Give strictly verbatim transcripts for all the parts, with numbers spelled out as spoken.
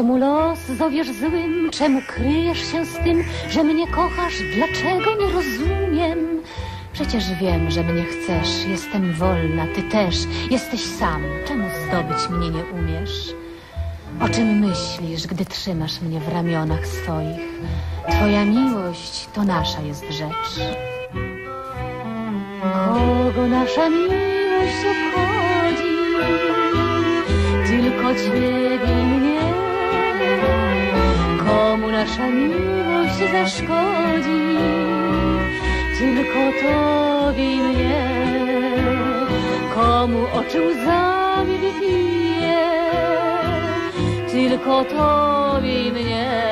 Czemu los zowiesz złym? Czemu kryjesz się z tym, że mnie kochasz? Dlaczego nie rozumiem? Przecież wiem, że mnie chcesz. Jestem wolna, ty też. Jesteś sam. Czemu zdobyć mnie nie umiesz? O czym myślisz, gdy trzymasz mnie w ramionach swoich? Twoja miłość to nasza jest rzecz. Kogo nasza miłość obchodzi? Tylko ciebie i mnie. Komu nasza miłość zaszkodzi? Tylko tobie i mnie. Komu oczy łzami wypije? Tylko tobie i mnie.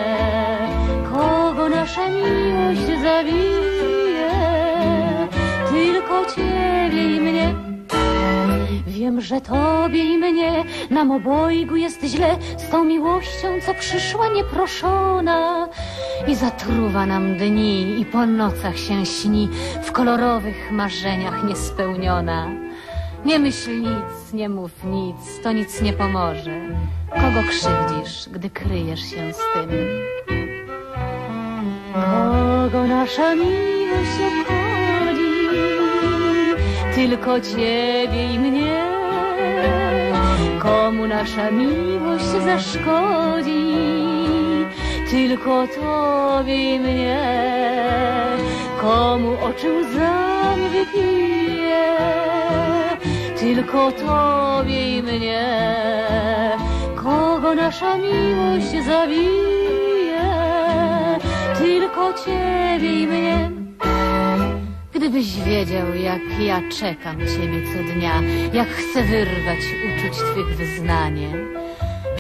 Kogo nasza miłość zabije? Tylko ciebie i mnie. Wiem, że tobie i mnie nam obojgu jest źle z tą miłością, co przyszła nieproszona i zatruwa nam dni i po nocach się śni w kolorowych marzeniach niespełniona. Nie myśl nic, nie mów nic, to nic nie pomoże. Kogo krzywdzisz, gdy kryjesz się z tym? Kogo nasza miłość obchodzi? Tylko ciebie i mnie. Komu nasza miłość zaszkodzi? Tylko tobie i mnie. Komu oczy łzami wypije? Tylko tobie i mnie. Kogo nasza miłość zabije? Tylko ciebie i mnie. Gdybyś wiedział, jak ja czekam ciebie co dnia, jak chcę wyrwać uczuć twych wyznanie.